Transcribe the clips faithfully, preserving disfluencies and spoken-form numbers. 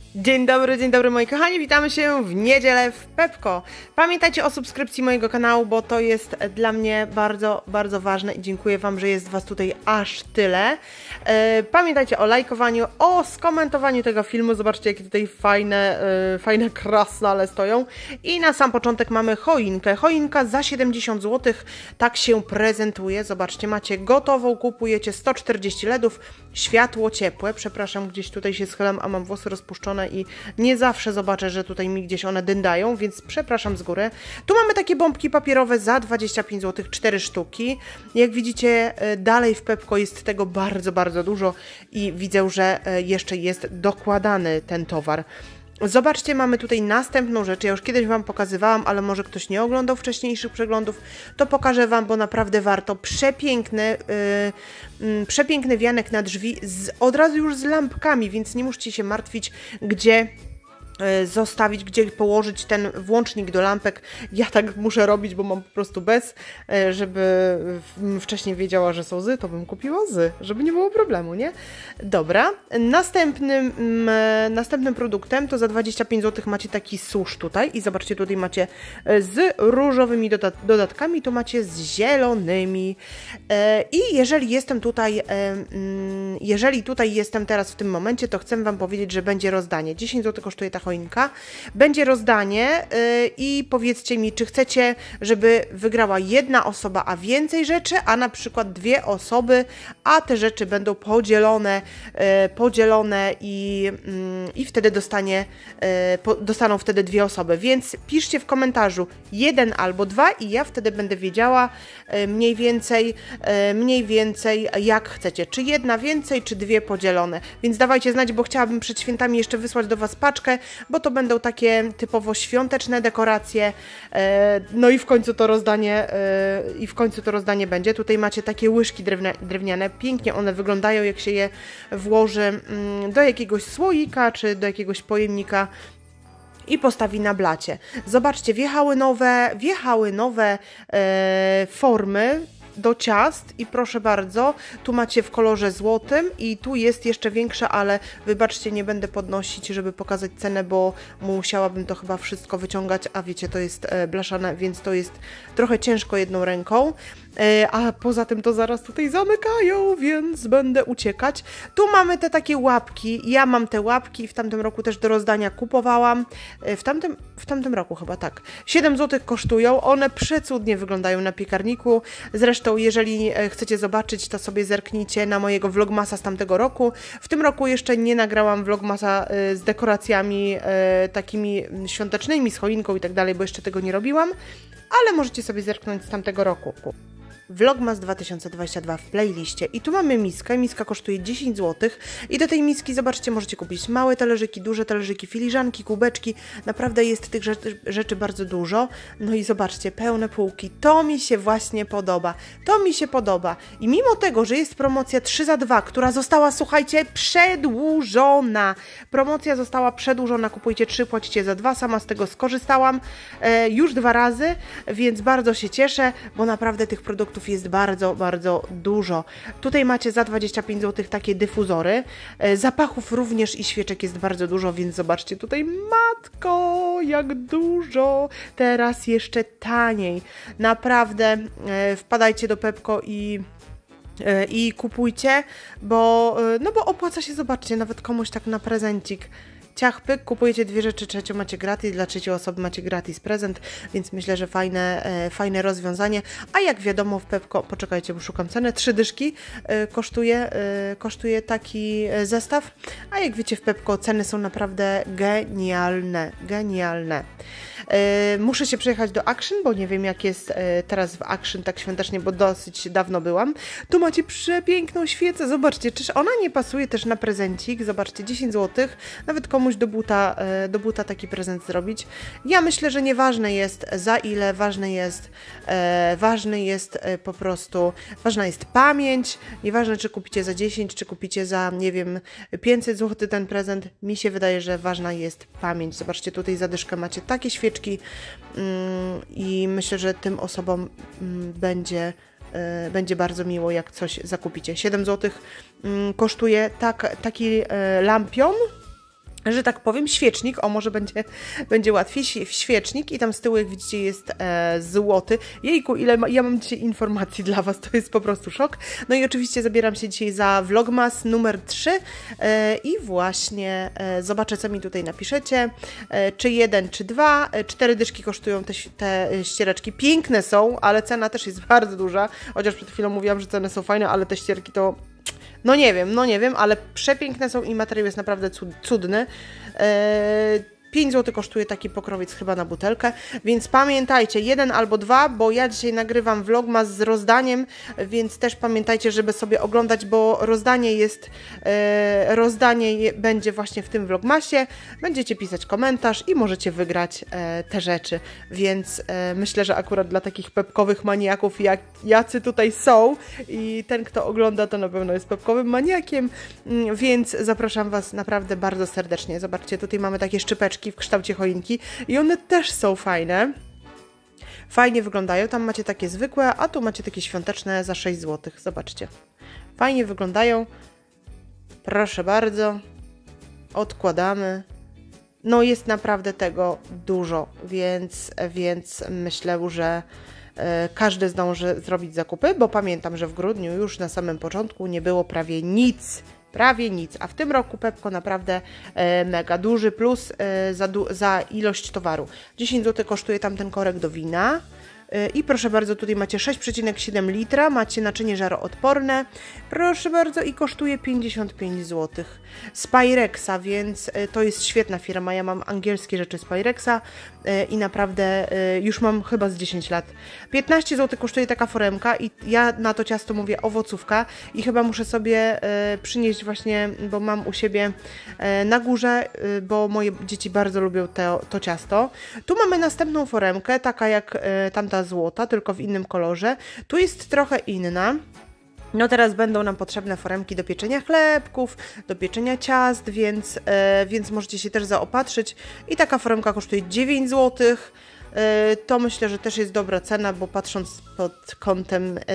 Dzień dobry, dzień dobry moi kochani, witamy się w niedzielę w Pepko. Pamiętajcie o subskrypcji mojego kanału, bo to jest dla mnie bardzo, bardzo ważne i dziękuję Wam, że jest Was tutaj aż tyle. E, pamiętajcie o lajkowaniu, o skomentowaniu tego filmu, zobaczcie jakie tutaj fajne, e, fajne krasnale stoją. I na sam początek mamy choinkę. Choinka za siedemdziesiąt złotych, tak się prezentuje, zobaczcie, macie gotową, kupujecie sto czterdzieści ledów, światło ciepłe, przepraszam, gdzieś tutaj się schylam, a mam włosy rozpuszczone i nie zawsze zobaczę, że tutaj mi gdzieś one dyndają, więc przepraszam z góry. Tu mamy takie bombki papierowe za dwadzieścia pięć złotych, cztery sztuki. Jak widzicie, dalej w Pepko jest tego bardzo, bardzo dużo i widzę, że jeszcze jest dokładany ten towar. Zobaczcie, mamy tutaj następną rzecz, ja już kiedyś Wam pokazywałam, ale może ktoś nie oglądał wcześniejszych przeglądów, to pokażę Wam, bo naprawdę warto. Przepiękny, yy, yy, przepiękny wianek na drzwi, z, od razu już z lampkami, więc nie musicie się martwić, gdzie zostawić, gdzie położyć ten włącznik do lampek. Ja tak muszę robić, bo mam po prostu bez, żeby wcześniej wiedziała, że są zy, to bym kupiła zy, żeby nie było problemu, nie? Dobra. Następnym, następnym produktem to za dwadzieścia pięć złotych macie taki susz tutaj i zobaczcie, tutaj macie z różowymi dodat dodatkami, tu macie z zielonymi i jeżeli jestem tutaj jeżeli tutaj jestem teraz w tym momencie, to chcę Wam powiedzieć, że będzie rozdanie. dziesięć złotych kosztuje ta choinka. Będzie rozdanie yy, i powiedzcie mi, czy chcecie, żeby wygrała jedna osoba, a więcej rzeczy, a na przykład dwie osoby, a te rzeczy będą podzielone, yy, podzielone i, yy, i wtedy dostanie, yy, po, dostaną wtedy dwie osoby. Więc piszcie w komentarzu jeden albo dwa i ja wtedy będę wiedziała yy, mniej więcej, yy, mniej więcej jak chcecie. Czy jedna więcej, czy dwie podzielone. Więc dawajcie znać, bo chciałabym przed świętami jeszcze wysłać do Was paczkę, bo to będą takie typowo świąteczne dekoracje, no i w końcu to rozdanie i w końcu to rozdanie będzie. Tutaj macie takie łyżki drewniane, pięknie one wyglądają, jak się je włoży do jakiegoś słoika, czy do jakiegoś pojemnika i postawi na blacie. Zobaczcie, wjechały nowe, wjechały nowe e, formy do ciast i proszę bardzo, tu macie w kolorze złotym i tu jest jeszcze większa, ale wybaczcie, nie będę podnosić, żeby pokazać cenę, bo musiałabym to chyba wszystko wyciągać, a wiecie, to jest e, blaszane, więc to jest trochę ciężko jedną ręką, e, a poza tym to zaraz tutaj zamykają, więc będę uciekać. Tu mamy te takie łapki, ja mam te łapki, w tamtym roku też do rozdania kupowałam, e, w, tamtym, w tamtym roku chyba tak, siedem złotych kosztują, one przecudnie wyglądają na piekarniku, zresztą jeżeli chcecie zobaczyć, to sobie zerknijcie na mojego vlogmasa z tamtego roku. W tym roku jeszcze nie nagrałam vlogmasa z dekoracjami takimi świątecznymi, z choinką i tak dalej, bo jeszcze tego nie robiłam, ale możecie sobie zerknąć z tamtego roku. Vlogmas dwa tysiące dwudziesty drugi w playliście. I tu mamy miskę. Miska kosztuje dziesięć złotych. I do tej miski, zobaczcie, możecie kupić małe talerzyki, duże talerzyki, filiżanki, kubeczki. Naprawdę jest tych rzeczy, rzeczy bardzo dużo. No i zobaczcie, pełne półki. To mi się właśnie podoba. To mi się podoba. I mimo tego, że jest promocja trzy za dwa, która została, słuchajcie, przedłużona. Promocja została przedłużona. Kupujcie trzy, płacicie za dwa. Sama z tego skorzystałam e, już dwa razy, więc bardzo się cieszę, bo naprawdę tych produktów jest bardzo, bardzo dużo. Tutaj macie za dwadzieścia pięć złotych takie dyfuzory. Zapachów również i świeczek jest bardzo dużo, więc zobaczcie tutaj, matko, jak dużo. Teraz jeszcze taniej. Naprawdę wpadajcie do Pepko i i kupujcie, bo no bo opłaca się, zobaczcie, nawet komuś tak na prezencik. Ciach, pyk, kupujecie dwie rzeczy, trzecią macie gratis, dla trzeciej osoby macie gratis prezent, więc myślę, że fajne, e, fajne rozwiązanie. A jak wiadomo w Pepko, poczekajcie, bo szukam ceny, trzy dyszki e, kosztuje, e, kosztuje taki zestaw, a jak wiecie w Pepko ceny są naprawdę genialne, genialne. E, muszę się przejechać do Action, bo nie wiem jak jest e, teraz w Action tak świątecznie, bo dosyć dawno byłam. Tu macie przepiękną świecę, zobaczcie, czyż ona nie pasuje też na prezencik, zobaczcie, dziesięć złotych, nawet komuś do buta, do buta taki prezent zrobić. Ja myślę, że nieważne jest za ile, ważne jest, e, ważny jest e, po prostu, ważna jest pamięć, nieważne czy kupicie za dziesięć, czy kupicie za, nie wiem, pięćset złotych ten prezent, mi się wydaje, że ważna jest pamięć. Zobaczcie, tutaj za dyszkę macie takie świeczki mm, i myślę, że tym osobom mm, będzie będzie bardzo miło, jak coś zakupicie. siedem złotych kosztuje tak, taki lampion że tak powiem, świecznik, o może będzie, będzie łatwiej, świecznik i tam z tyłu, jak widzicie, jest e, złoty. Jejku, ile ma, ja mam dzisiaj informacji dla Was, to jest po prostu szok. No i oczywiście zabieram się dzisiaj za vlogmas numer trzy e, i właśnie e, zobaczę, co mi tutaj napiszecie, e, czy jeden, czy dwa, e, cztery dyszki kosztują te, te ściereczki, piękne są, ale cena też jest bardzo duża, chociaż przed chwilą mówiłam, że ceny są fajne, ale te ścierki to... No nie wiem, no nie wiem, ale przepiękne są i materiał jest naprawdę cudny. Eee, pięć złotych kosztuje taki pokrowiec chyba na butelkę, więc pamiętajcie, jeden albo dwa, bo ja dzisiaj nagrywam vlogmas z rozdaniem, więc też pamiętajcie, żeby sobie oglądać, bo rozdanie jest, e, rozdanie je, będzie właśnie w tym vlogmasie, będziecie pisać komentarz i możecie wygrać e, te rzeczy, więc e, myślę, że akurat dla takich pepkowych maniaków, jak jacy tutaj są i ten, kto ogląda, to na pewno jest pepkowym maniakiem, więc zapraszam Was naprawdę bardzo serdecznie. Zobaczcie, tutaj mamy takie szczypeczki w kształcie choinki i one też są fajne. Fajnie wyglądają. Tam macie takie zwykłe, a tu macie takie świąteczne za sześć złotych. Zobaczcie. Fajnie wyglądają. Proszę bardzo. Odkładamy. No jest naprawdę tego dużo, więc, więc myślę, że e, każdy zdąży zrobić zakupy, bo pamiętam, że w grudniu już na samym początku nie było prawie nic. Prawie nic, a w tym roku Pepko naprawdę e, mega duży plus e, za, du za ilość towaru. dziesięć złotych kosztuje tamten korek do wina. I proszę bardzo, tutaj macie sześć przecinek siedem litra, macie naczynie żaroodporne, proszę bardzo, i kosztuje pięćdziesiąt pięć złotych. Z Pyrexa, więc to jest świetna firma, ja mam angielskie rzeczy z Pyrexa i naprawdę już mam chyba z dziesięć lat. piętnaście złotych kosztuje taka foremka i ja na to ciasto mówię owocówka i chyba muszę sobie przynieść właśnie, bo mam u siebie na górze, bo moje dzieci bardzo lubią to, to ciasto. Tu mamy następną foremkę, taka jak tamta złota, tylko w innym kolorze. Tu jest trochę inna. No teraz będą nam potrzebne foremki do pieczenia chlebków, do pieczenia ciast, więc, e, więc możecie się też zaopatrzyć. I taka foremka kosztuje dziewięć złotych. E, to myślę, że też jest dobra cena, bo patrząc pod kątem e,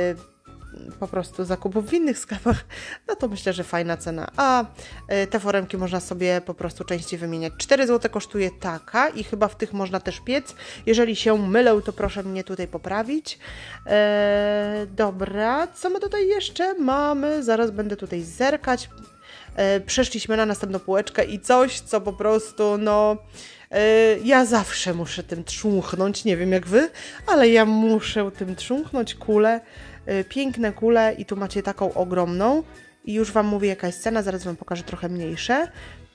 po prostu zakupów w innych sklepach, no to myślę, że fajna cena. A y, te foremki można sobie po prostu częściej wymieniać. cztery złote kosztuje taka i chyba w tych można też piec. Jeżeli się mylę, to proszę mnie tutaj poprawić. E, dobra, co my tutaj jeszcze mamy? Zaraz będę tutaj zerkać. E, przeszliśmy na następną półeczkę i coś, co po prostu, no... Ja zawsze muszę tym trząchnąć, nie wiem jak Wy, ale ja muszę tym trząchnąć kulę. Piękne kule i tu macie taką ogromną i już Wam mówię, jaka jest cena, zaraz Wam pokażę trochę mniejsze.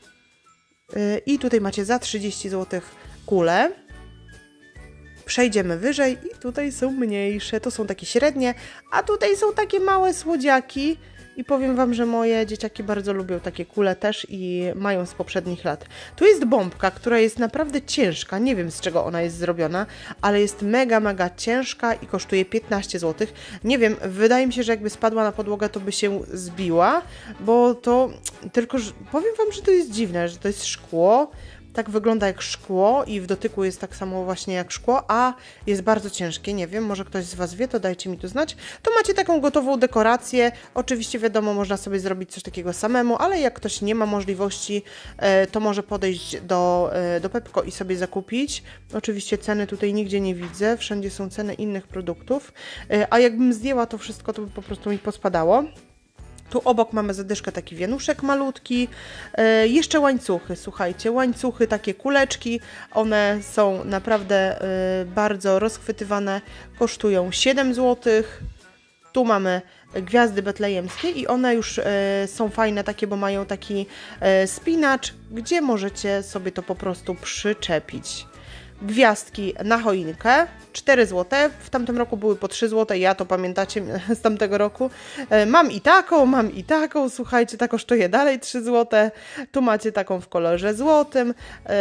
I tutaj macie za trzydzieści złotych kule. Przejdziemy wyżej i tutaj są mniejsze, to są takie średnie, a tutaj są takie małe słodziaki. I powiem Wam, że moje dzieciaki bardzo lubią takie kule też i mają z poprzednich lat. Tu jest bombka, która jest naprawdę ciężka. Nie wiem, z czego ona jest zrobiona, ale jest mega, mega ciężka i kosztuje piętnaście złotych. Nie wiem, wydaje mi się, że jakby spadła na podłogę, to by się zbiła, bo to tylko, że powiem Wam, że to jest dziwne, że to jest szkło. Tak wygląda jak szkło i w dotyku jest tak samo właśnie jak szkło, a jest bardzo ciężkie, nie wiem, może ktoś z Was wie, to dajcie mi tu znać. To macie taką gotową dekorację, oczywiście wiadomo, można sobie zrobić coś takiego samemu, ale jak ktoś nie ma możliwości, to może podejść do, do Pepko i sobie zakupić. Oczywiście ceny tutaj nigdzie nie widzę, wszędzie są ceny innych produktów, a jakbym zdjęła to wszystko, to by po prostu mi pospadało. Tu obok mamy zadyszkę, taki wianuszek malutki, e, jeszcze łańcuchy, słuchajcie, łańcuchy, takie kuleczki, one są naprawdę e, bardzo rozchwytywane, kosztują siedem złotych. Tu mamy gwiazdy betlejemskie i one już e, są fajne takie, bo mają taki e, spinacz, gdzie możecie sobie to po prostu przyczepić. Gwiazdki na choinkę, cztery złote, w tamtym roku były po trzy złote, ja to pamiętacie z tamtego roku. Mam i taką, mam i taką, słuchajcie, ta kosztuje dalej trzy złote, tu macie taką w kolorze złotym.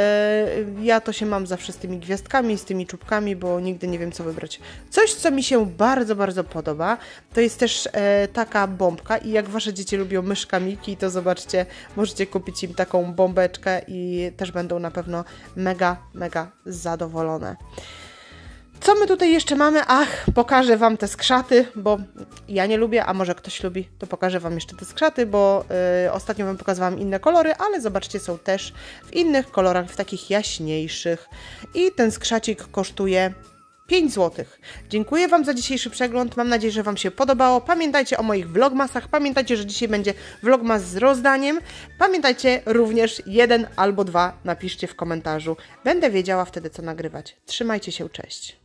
Ja to się mam zawsze z tymi gwiazdkami, z tymi czubkami, bo nigdy nie wiem, co wybrać. Coś, co mi się bardzo, bardzo podoba, to jest też taka bombka i jak Wasze dzieci lubią myszka Miki, to zobaczcie, możecie kupić im taką bombeczkę i też będą na pewno mega, mega zadowolone. Co my tutaj jeszcze mamy? Ach, pokażę Wam te skrzaty, bo ja nie lubię, a może ktoś lubi, to pokażę Wam jeszcze te skrzaty, bo yy, ostatnio Wam pokazywałam inne kolory, ale zobaczcie, są też w innych kolorach, w takich jaśniejszych. I ten skrzacik kosztuje pięć złotych. Dziękuję Wam za dzisiejszy przegląd. Mam nadzieję, że Wam się podobało. Pamiętajcie o moich vlogmasach. Pamiętajcie, że dzisiaj będzie vlogmas z rozdaniem. Pamiętajcie również jeden albo dwa. Napiszcie w komentarzu. Będę wiedziała wtedy, co nagrywać. Trzymajcie się, cześć.